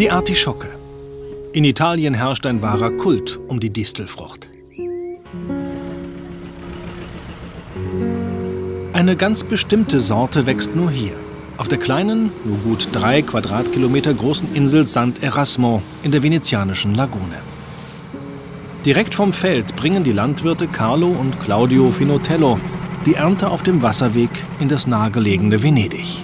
Die Artischocke. In Italien herrscht ein wahrer Kult um die Distelfrucht. Eine ganz bestimmte Sorte wächst nur hier, auf der kleinen, nur gut 3 Quadratkilometer großen Insel Sant'Erasmo in der venezianischen Lagune. Direkt vom Feld bringen die Landwirte Carlo und Claudio Finotello die Ernte auf dem Wasserweg in das nahegelegene Venedig.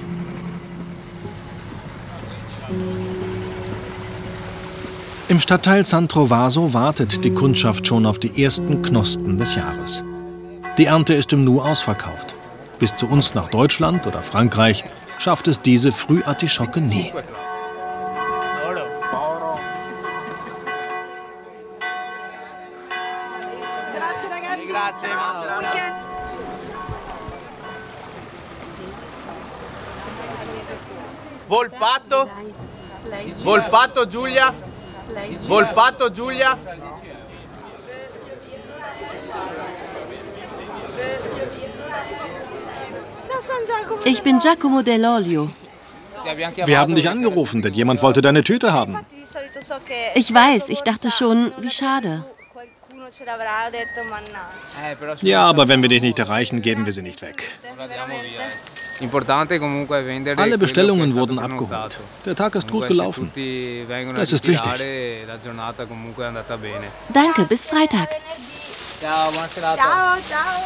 Im Stadtteil San Trovaso wartet die Kundschaft schon auf die ersten Knospen des Jahres. Die Ernte ist im Nu ausverkauft. Bis zu uns nach Deutschland oder Frankreich schafft es diese Frühartischocke nie. Volpato, Volpato Giulia, Volpato Giulia. Ich bin Giacomo Dell'Olio. Wir haben dich angerufen, denn jemand wollte deine Tüte haben. Ich weiß, ich dachte schon, wie schade. Ja, aber wenn wir dich nicht erreichen, geben wir sie nicht weg. Alle Bestellungen wurden abgeholt. Der Tag ist gut gelaufen. Das ist wichtig. Danke, bis Freitag. Ciao, buona serata. Ciao, ciao.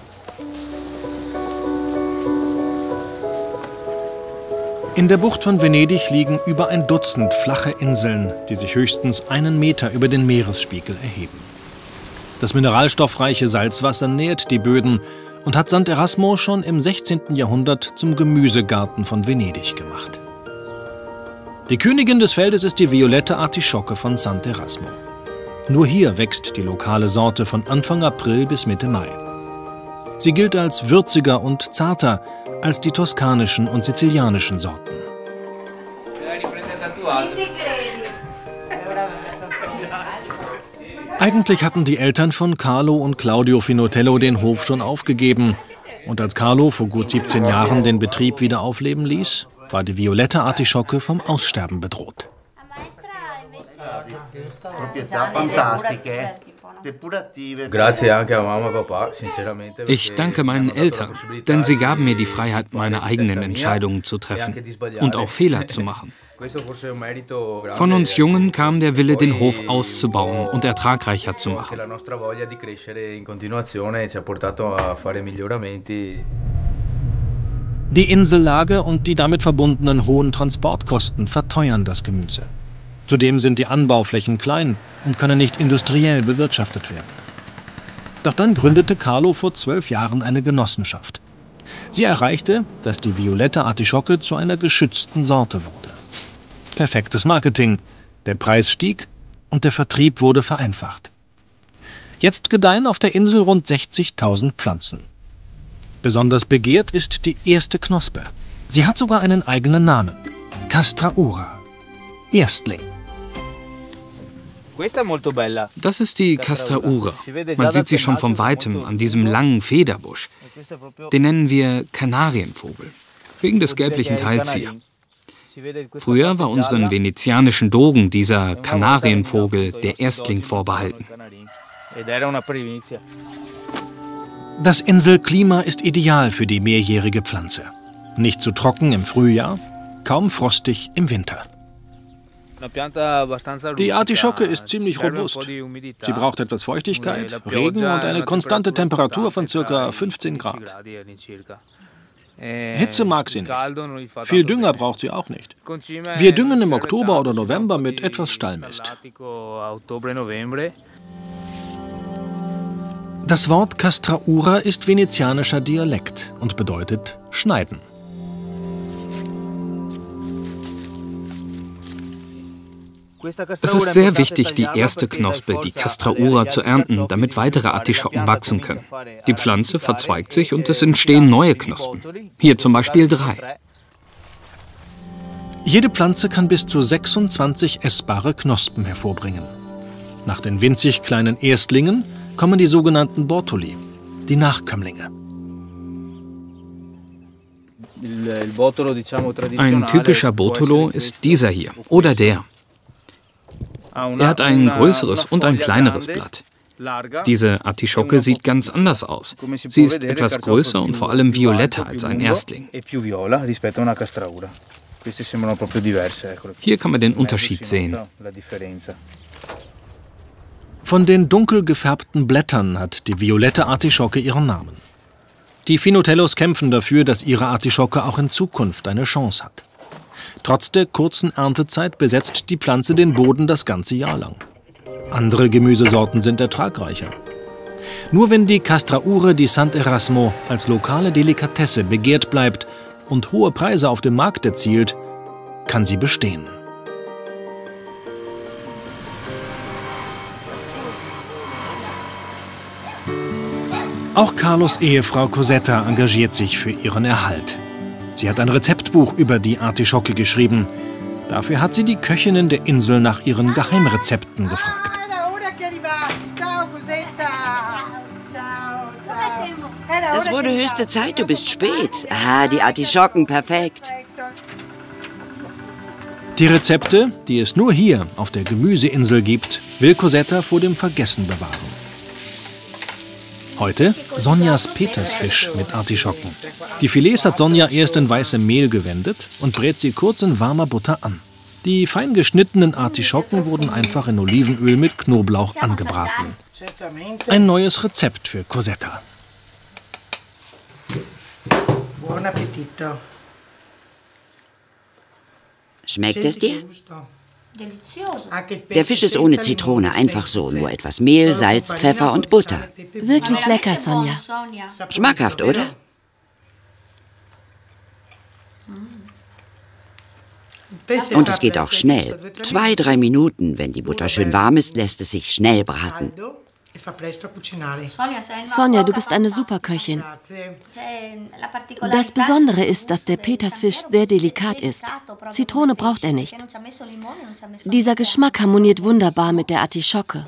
In der Bucht von Venedig liegen über ein Dutzend flache Inseln, die sich höchstens 1 Meter über den Meeresspiegel erheben. Das mineralstoffreiche Salzwasser nährt die Böden und hat Sant'Erasmo schon im 16. Jahrhundert zum Gemüsegarten von Venedig gemacht. Die Königin des Feldes ist die violette Artischocke von Sant'Erasmo. Nur hier wächst die lokale Sorte von Anfang April bis Mitte Mai. Sie gilt als würziger und zarter als die toskanischen und sizilianischen Sorten. Eigentlich hatten die Eltern von Carlo und Claudio Finotello den Hof schon aufgegeben. Und als Carlo vor gut 17 Jahren den Betrieb wieder aufleben ließ, war die violette Artischocke vom Aussterben bedroht. Ich danke meinen Eltern, denn sie gaben mir die Freiheit, meine eigenen Entscheidungen zu treffen und auch Fehler zu machen. Von uns Jungen kam der Wille, den Hof auszubauen und ertragreicher zu machen. Die Insellage und die damit verbundenen hohen Transportkosten verteuern das Gemüse. Zudem sind die Anbauflächen klein und können nicht industriell bewirtschaftet werden. Doch dann gründete Carlo vor 12 Jahren eine Genossenschaft. Sie erreichte, dass die violette Artischocke zu einer geschützten Sorte wurde. Perfektes Marketing, der Preis stieg und der Vertrieb wurde vereinfacht. Jetzt gedeihen auf der Insel rund 60.000 Pflanzen. Besonders begehrt ist die erste Knospe. Sie hat sogar einen eigenen Namen: Castraura, Erstling. Das ist die Castraura. Man sieht sie schon von Weitem an diesem langen Federbusch. Den nennen wir Kanarienvogel, wegen des gelblichen Teils hier. Früher war unseren venezianischen Dogen dieser Kanarienvogel der Erstling vorbehalten. Das Inselklima ist ideal für die mehrjährige Pflanze. Nicht zu trocken im Frühjahr, kaum frostig im Winter. Die Artischocke ist ziemlich robust. Sie braucht etwas Feuchtigkeit, Regen und eine konstante Temperatur von ca. 15 Grad. Hitze mag sie nicht. Viel Dünger braucht sie auch nicht. Wir düngen im Oktober oder November mit etwas Stallmist. Das Wort Castraura ist venezianischer Dialekt und bedeutet schneiden. Es ist sehr wichtig, die erste Knospe, die Castraura, zu ernten, damit weitere Artischocken wachsen können. Die Pflanze verzweigt sich und es entstehen neue Knospen. Hier zum Beispiel 3. Jede Pflanze kann bis zu 26 essbare Knospen hervorbringen. Nach den winzig kleinen Erstlingen kommen die sogenannten Bortoli, die Nachkömmlinge. Ein typischer Botolo ist dieser hier oder der. Er hat ein größeres und ein kleineres Blatt. Diese Artischocke sieht ganz anders aus. Sie ist etwas größer und vor allem violetter als ein Erstling. Hier kann man den Unterschied sehen. Von den dunkel gefärbten Blättern hat die violette Artischocke ihren Namen. Die Finotellos kämpfen dafür, dass ihre Artischocke auch in Zukunft eine Chance hat. Trotz der kurzen Erntezeit besetzt die Pflanze den Boden das ganze Jahr lang. Andere Gemüsesorten sind ertragreicher. Nur wenn die Castraure di Sant'Erasmo als lokale Delikatesse begehrt bleibt und hohe Preise auf dem Markt erzielt, kann sie bestehen. Auch Carlos Ehefrau Cosetta engagiert sich für ihren Erhalt. Sie hat ein Rezeptbuch über die Artischocke geschrieben. Dafür hat sie die Köchinnen der Insel nach ihren Geheimrezepten gefragt. Es wurde höchste Zeit, du bist spät. Ah, die Artischocken, perfekt. Die Rezepte, die es nur hier auf der Gemüseinsel gibt, will Cosetta vor dem Vergessen bewahren. Heute Sonjas Petersfisch mit Artischocken. Die Filets hat Sonja erst in weißem Mehl gewendet und brät sie kurz in warmer Butter an. Die fein geschnittenen Artischocken wurden einfach in Olivenöl mit Knoblauch angebraten. Ein neues Rezept für Cosetta. Buon appetito. Schmeckt es dir? Der Fisch ist ohne Zitrone, einfach so. Nur etwas Mehl, Salz, Pfeffer und Butter. Wirklich lecker, Sonja. Schmackhaft, oder? Und es geht auch schnell. 2-3 Minuten, wenn die Butter schön warm ist, lässt es sich schnell braten. Sonja, du bist eine super Köchin. Das Besondere ist, dass der Petersfisch sehr delikat ist. Zitrone braucht er nicht. Dieser Geschmack harmoniert wunderbar mit der Artischocke.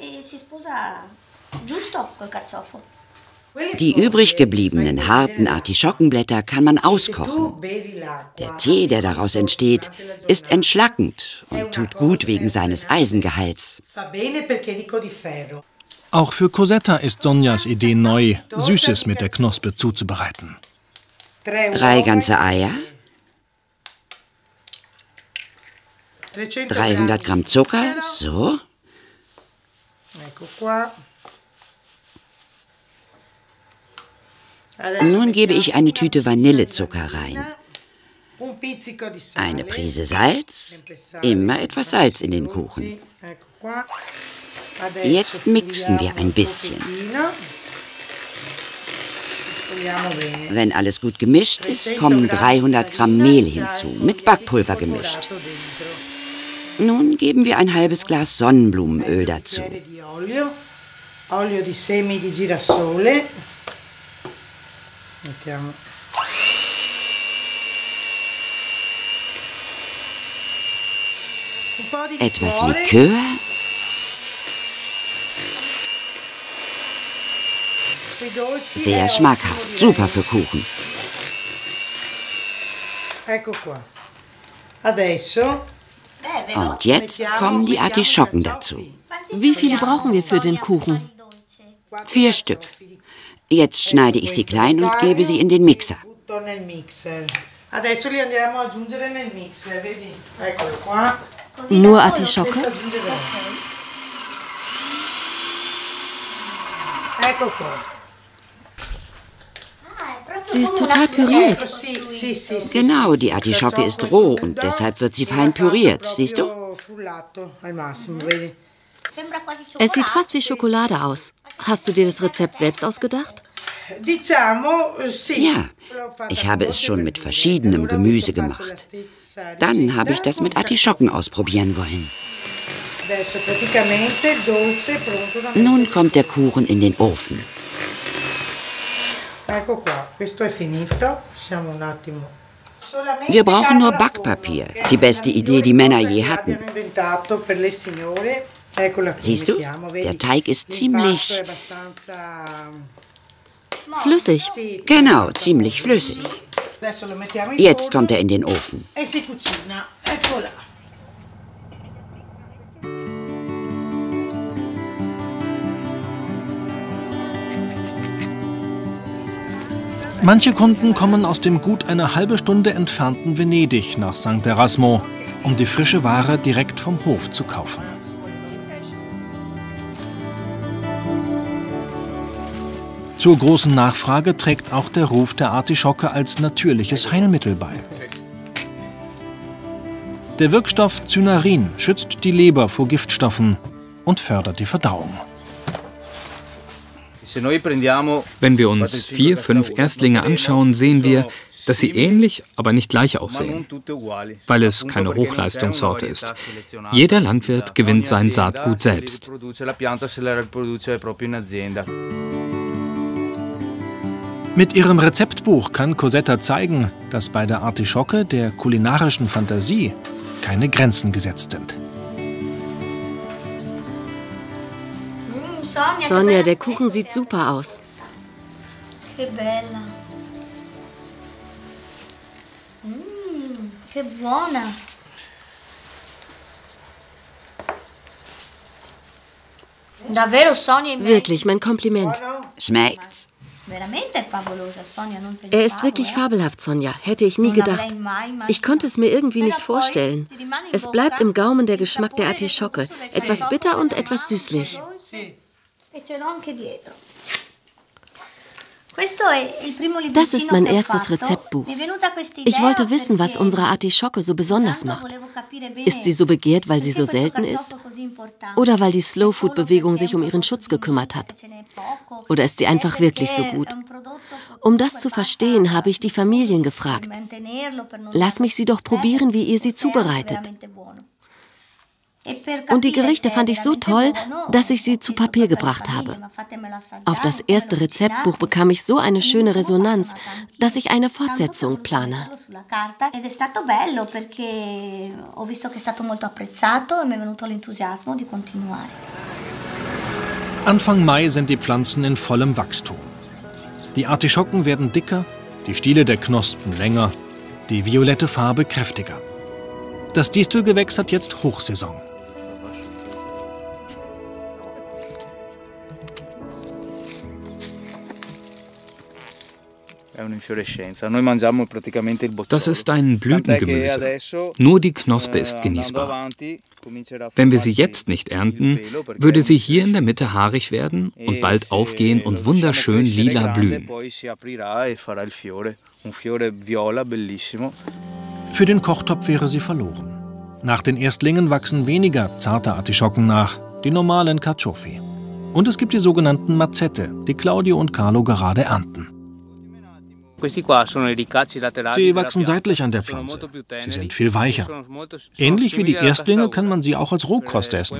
Die übrig gebliebenen harten Artischockenblätter kann man auskochen. Der Tee, der daraus entsteht, ist entschlackend und tut gut wegen seines Eisengehalts. Auch für Cosetta ist Sonjas Idee neu, Süßes mit der Knospe zuzubereiten. 3 ganze Eier, 300 Gramm Zucker, so. Nun gebe ich eine Tüte Vanillezucker rein. Eine Prise Salz, immer etwas Salz in den Kuchen. Jetzt mixen wir ein bisschen. Wenn alles gut gemischt ist, kommen 300 Gramm Mehl hinzu, mit Backpulver gemischt. Nun geben wir ein halbes Glas Sonnenblumenöl dazu. Etwas Likör. Sehr schmackhaft, super für Kuchen. Und jetzt kommen die Artischocken dazu. Wie viele brauchen wir für den Kuchen? 4 Stück. Jetzt schneide ich sie klein und gebe sie in den Mixer. Nur Artischocke? Sie ist total püriert. Genau, die Artischocke ist roh und deshalb wird sie fein püriert. Siehst du? Es sieht fast wie Schokolade aus. Hast du dir das Rezept selbst ausgedacht? Ja, ich habe es schon mit verschiedenem Gemüse gemacht. Dann habe ich das mit Artischocken ausprobieren wollen. Nun kommt der Kuchen in den Ofen. Wir brauchen nur Backpapier. Die beste Idee, die Männer je hatten. Siehst du, der Teig ist ziemlich flüssig. Genau, ziemlich flüssig. Jetzt kommt er in den Ofen. Manche Kunden kommen aus dem gut eine halbe Stunde entfernten Venedig nach St. Erasmo, um die frische Ware direkt vom Hof zu kaufen. Zur großen Nachfrage trägt auch der Ruf der Artischocke als natürliches Heilmittel bei. Der Wirkstoff Cynarin schützt die Leber vor Giftstoffen und fördert die Verdauung. Wenn wir uns 4, 5 Erstlinge anschauen, sehen wir, dass sie ähnlich, aber nicht gleich aussehen, weil es keine Hochleistungssorte ist. Jeder Landwirt gewinnt sein Saatgut selbst. Mit ihrem Rezeptbuch kann Cosetta zeigen, dass bei der Artischocke der kulinarischen Fantasie keine Grenzen gesetzt sind. Sonja, der Kuchen sieht super aus. Che bella. Che buona. Davvero, Sonja? Wirklich, mein Kompliment. Schmeckt's? Er ist wirklich fabelhaft, Sonja. Hätte ich nie gedacht. Ich konnte es mir irgendwie nicht vorstellen. Es bleibt im Gaumen der Geschmack der Artischocke. Etwas bitter und etwas süßlich. Das ist mein erstes Rezeptbuch. Ich wollte wissen, was unsere Artischocke so besonders macht. Ist sie so begehrt, weil sie so selten ist? Oder weil die Slow-Food-Bewegung sich um ihren Schutz gekümmert hat? Oder ist sie einfach wirklich so gut? Um das zu verstehen, habe ich die Familien gefragt. Lass mich sie doch probieren, wie ihr sie zubereitet. Und die Gerichte fand ich so toll, dass ich sie zu Papier gebracht habe. Auf das erste Rezeptbuch bekam ich so eine schöne Resonanz, dass ich eine Fortsetzung plane. Anfang Mai sind die Pflanzen in vollem Wachstum. Die Artischocken werden dicker, die Stiele der Knospen länger, die violette Farbe kräftiger. Das Distelgewächs hat jetzt Hochsaison. Das ist ein Blütengemüse. Nur die Knospe ist genießbar. Wenn wir sie jetzt nicht ernten, würde sie hier in der Mitte haarig werden und bald aufgehen und wunderschön lila blühen. Für den Kochtopf wäre sie verloren. Nach den Erstlingen wachsen weniger zarte Artischocken nach, die normalen Carciofi. Und es gibt die sogenannten Mazette, die Claudio und Carlo gerade ernten. Sie wachsen seitlich an der Pflanze. Sie sind viel weicher. Ähnlich wie die Erstlinge kann man sie auch als Rohkost essen.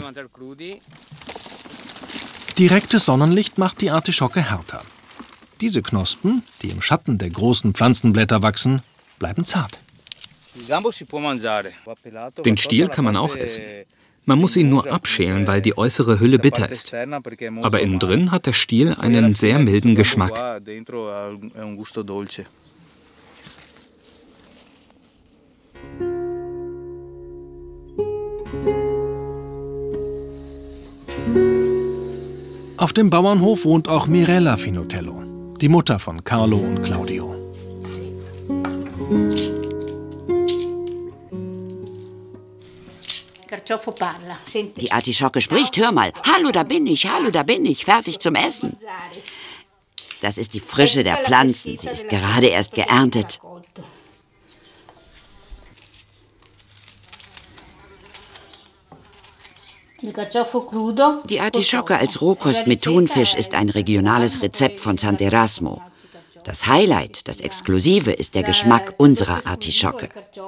Direktes Sonnenlicht macht die Artischocke härter. Diese Knospen, die im Schatten der großen Pflanzenblätter wachsen, bleiben zart. Den Stiel kann man auch essen. Man muss ihn nur abschälen, weil die äußere Hülle bitter ist. Aber innen drin hat der Stiel einen sehr milden Geschmack. Auf dem Bauernhof wohnt auch Mirella Finotello, die Mutter von Carlo und Claudio. Die Artischocke spricht, hör mal. Hallo, da bin ich, fertig zum Essen. Das ist die Frische der Pflanzen. Sie ist gerade erst geerntet. Die Artischocke als Rohkost mit Thunfisch ist ein regionales Rezept von St. Erasmo. Das Highlight, das Exklusive, ist der Geschmack unserer Artischocke.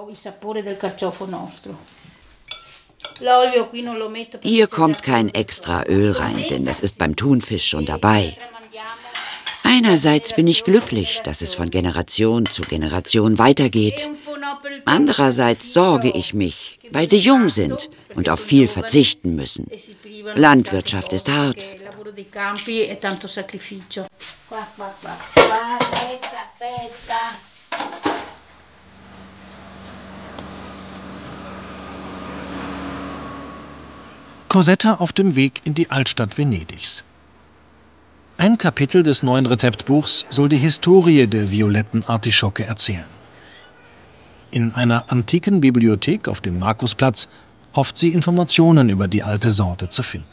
Hier kommt kein extra Öl rein, denn das ist beim Thunfisch schon dabei. Einerseits bin ich glücklich, dass es von Generation zu Generation weitergeht. Andererseits sorge ich mich, weil sie jung sind und auf viel verzichten müssen. Landwirtschaft ist hart. Cosetta auf dem Weg in die Altstadt Venedigs. Ein Kapitel des neuen Rezeptbuchs soll die Historie der violetten Artischocke erzählen. In einer antiken Bibliothek auf dem Markusplatz hofft sie, Informationen über die alte Sorte zu finden.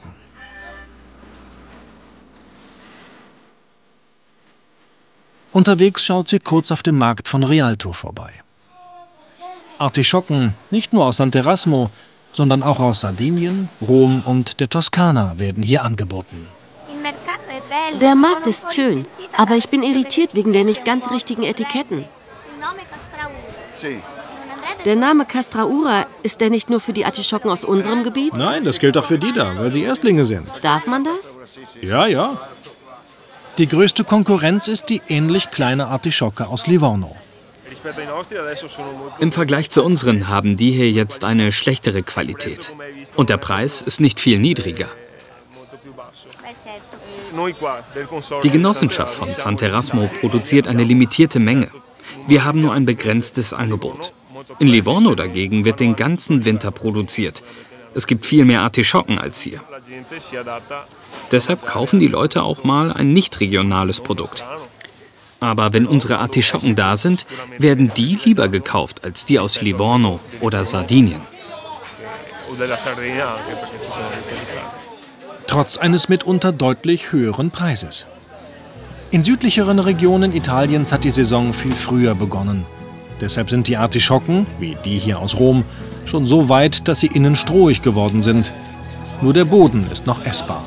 Unterwegs schaut sie kurz auf dem Markt von Rialto vorbei. Artischocken, nicht nur aus Sant'Erasmo, sondern auch aus Sardinien, Rom und der Toskana, werden hier angeboten. Der Markt ist schön, aber ich bin irritiert wegen der nicht ganz richtigen Etiketten. Der Name Castraura, ist der nicht nur für die Artischocken aus unserem Gebiet? Nein, das gilt auch für die da, weil sie Erstlinge sind. Darf man das? Ja, ja. Die größte Konkurrenz ist die ähnlich kleine Artischocke aus Livorno. Im Vergleich zu unseren haben die hier jetzt eine schlechtere Qualität. Und der Preis ist nicht viel niedriger. Die Genossenschaft von Sant'Erasmo produziert eine limitierte Menge. Wir haben nur ein begrenztes Angebot. In Livorno dagegen wird den ganzen Winter produziert. Es gibt viel mehr Artischocken als hier. Deshalb kaufen die Leute auch mal ein nicht regionales Produkt. Aber wenn unsere Artischocken da sind, werden die lieber gekauft als die aus Livorno oder Sardinien. Trotz eines mitunter deutlich höheren Preises. In südlicheren Regionen Italiens hat die Saison viel früher begonnen. Deshalb sind die Artischocken, wie die hier aus Rom, schon so weit, dass sie innen strohig geworden sind. Nur der Boden ist noch essbar.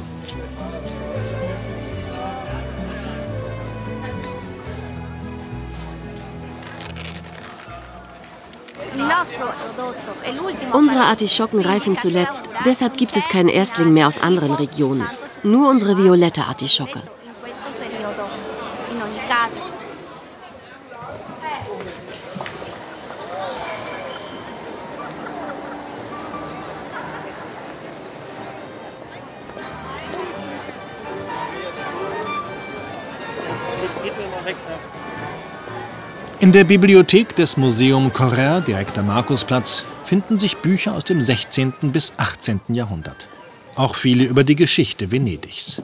Unsere Artischocken reifen zuletzt, deshalb gibt es keinen Erstling mehr aus anderen Regionen. Nur unsere violette Artischocke. In der Bibliothek des Museum Correr, direkt am Markusplatz, finden sich Bücher aus dem 16. bis 18. Jahrhundert. Auch viele über die Geschichte Venedigs.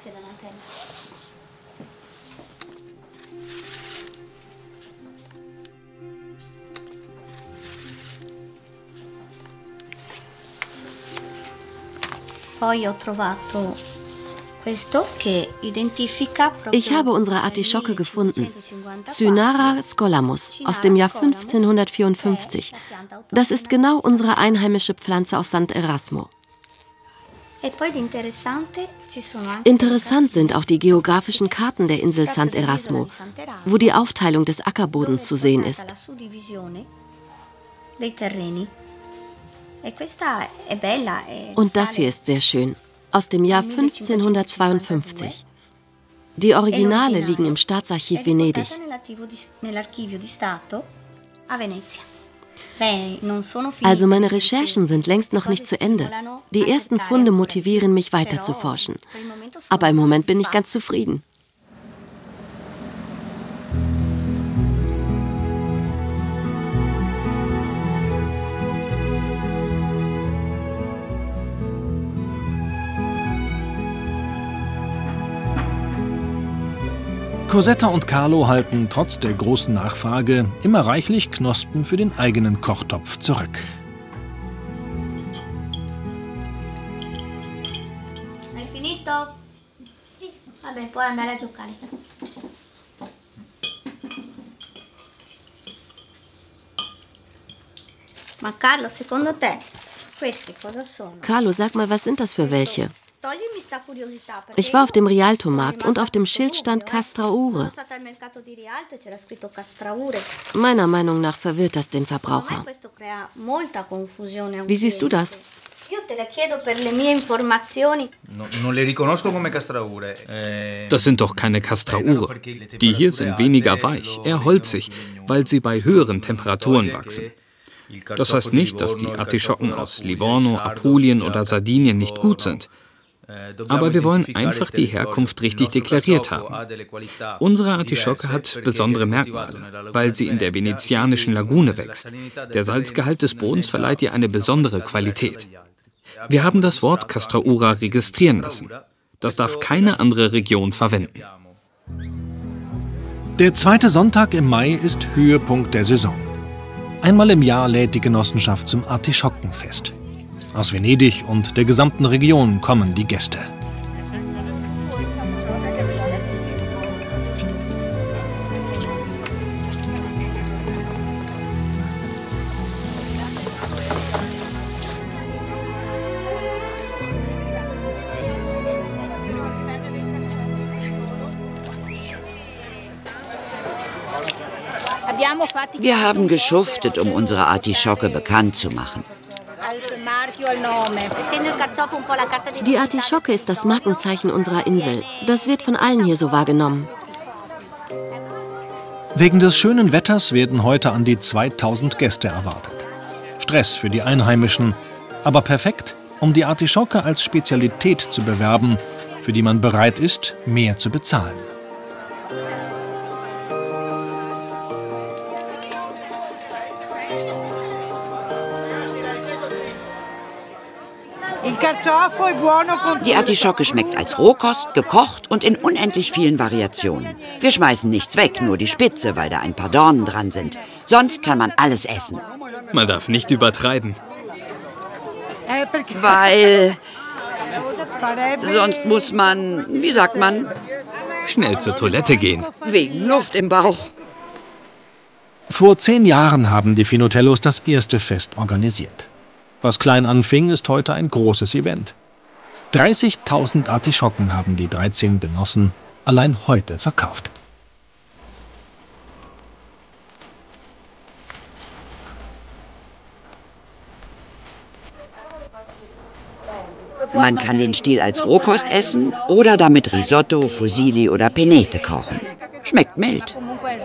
Ich habe unsere Artischocke gefunden. Cynara scolamus aus dem Jahr 1554. Das ist genau unsere einheimische Pflanze aus Sant'Erasmo. Interessant sind auch die geografischen Karten der Insel Sant'Erasmo, wo die Aufteilung des Ackerbodens zu sehen ist. Und das hier ist sehr schön. Aus dem Jahr 1552. Die Originale liegen im Staatsarchiv Venedig. Also meine Recherchen sind längst noch nicht zu Ende. Die ersten Funde motivieren mich weiter zu forschen. Aber im Moment bin ich ganz zufrieden. Cosetta und Carlo halten trotz der großen Nachfrage immer reichlich Knospen für den eigenen Kochtopf zurück. Hai finito? Sì. Vabbè, puoi andare a giocare. Ma Carlo, secondo te questi cosa sono? Carlo, sag mal, was sind das für welche? Ich war auf dem Rialto-Markt und auf dem Schild stand Castraure. Meiner Meinung nach verwirrt das den Verbraucher. Wie siehst du das? Das sind doch keine Castraure. Die hier sind weniger weich, eher holzig, weil sie bei höheren Temperaturen wachsen. Das heißt nicht, dass die Artischocken aus Livorno, Apulien oder Sardinien nicht gut sind. Aber wir wollen einfach die Herkunft richtig deklariert haben. Unsere Artischocke hat besondere Merkmale, weil sie in der venezianischen Lagune wächst. Der Salzgehalt des Bodens verleiht ihr eine besondere Qualität. Wir haben das Wort Castraura registrieren lassen. Das darf keine andere Region verwenden. Der zweite Sonntag im Mai ist Höhepunkt der Saison. Einmal im Jahr lädt die Genossenschaft zum Artischockenfest. Aus Venedig und der gesamten Region kommen die Gäste. Wir haben geschuftet, um unsere Artischocke bekannt zu machen. Die Artischocke ist das Markenzeichen unserer Insel. Das wird von allen hier so wahrgenommen. Wegen des schönen Wetters werden heute an die 2000 Gäste erwartet. Stress für die Einheimischen, aber perfekt, um die Artischocke als Spezialität zu bewerben, für die man bereit ist, mehr zu bezahlen. Die Artischocke schmeckt als Rohkost, gekocht und in unendlich vielen Variationen. Wir schmeißen nichts weg, nur die Spitze, weil da ein paar Dornen dran sind. Sonst kann man alles essen. Man darf nicht übertreiben. Weil sonst muss man, wie sagt man, Schnell zur Toilette gehen. wegen Luft im Bauch. Vor 10 Jahren haben die Finotellos das erste Fest organisiert. Was klein anfing, ist heute ein großes Event. 30.000 Artischocken haben die 13 Genossen allein heute verkauft. Man kann den Stiel als Rohkost essen oder damit Risotto, Fusilli oder Penete kochen. Schmeckt mild.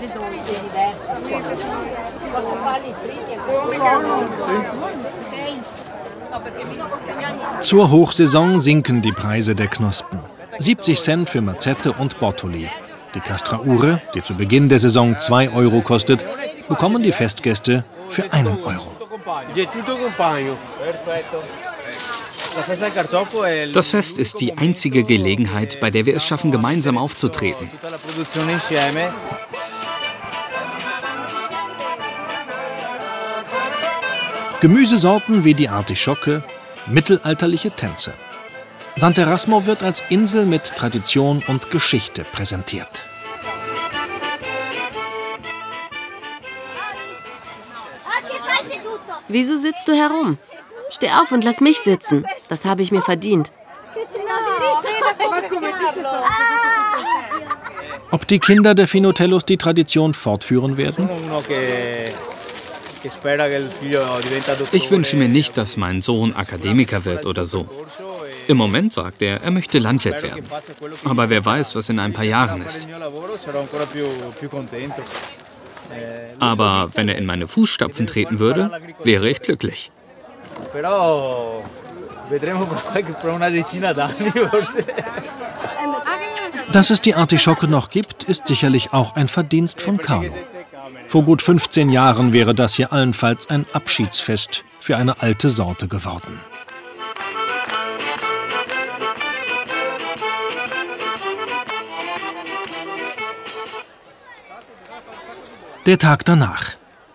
Zur Hochsaison sinken die Preise der Knospen. 70 Cent für Mazette und Bortoli. Die Castraure, die zu Beginn der Saison 2 Euro kostet, bekommen die Festgäste für 1 Euro. Das Fest ist die einzige Gelegenheit, bei der wir es schaffen, gemeinsam aufzutreten. Gemüsesorten wie die Artischocke, mittelalterliche Tänze. Sant'Erasmo wird als Insel mit Tradition und Geschichte präsentiert. Wieso sitzt du herum? Steh auf und lass mich sitzen. Das habe ich mir verdient. Ob die Kinder der Finotellos die Tradition fortführen werden? Ich wünsche mir nicht, dass mein Sohn Akademiker wird oder so. Im Moment sagt er, er möchte Landwirt werden. Aber wer weiß, was in ein paar Jahren ist. Aber wenn er in meine Fußstapfen treten würde, wäre ich glücklich. Dass es die Artischocke noch gibt, ist sicherlich auch ein Verdienst von Carlo. Vor gut 15 Jahren wäre das hier allenfalls ein Abschiedsfest für eine alte Sorte geworden. Der Tag danach.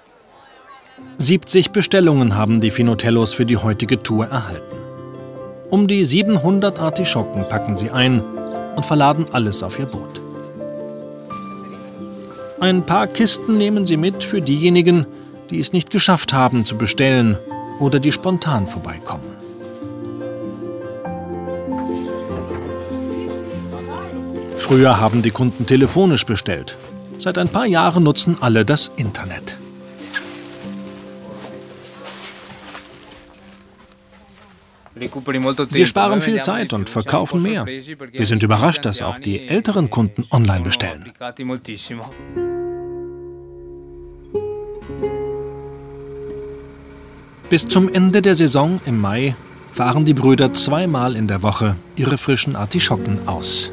70 Bestellungen haben die Finotellos für die heutige Tour erhalten. Um die 700 Artischocken packen sie ein und verladen alles auf ihr Boot. Ein paar Kisten nehmen sie mit für diejenigen, die es nicht geschafft haben zu bestellen oder die spontan vorbeikommen. Früher haben die Kunden telefonisch bestellt. Seit ein paar Jahren nutzen alle das Internet. Wir sparen viel Zeit und verkaufen mehr. Wir sind überrascht, dass auch die älteren Kunden online bestellen. Bis zum Ende der Saison im Mai fahren die Brüder zweimal in der Woche ihre frischen Artischocken aus.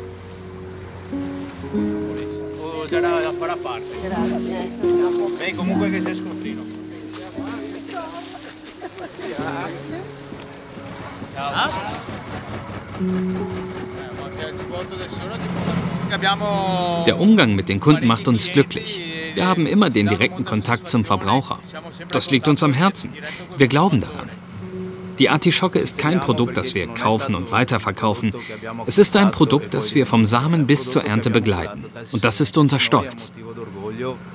Der Umgang mit den Kunden macht uns glücklich. Wir haben immer den direkten Kontakt zum Verbraucher. Das liegt uns am Herzen. Wir glauben daran. Die Artischocke ist kein Produkt, das wir kaufen und weiterverkaufen. Es ist ein Produkt, das wir vom Samen bis zur Ernte begleiten. Und das ist unser Stolz.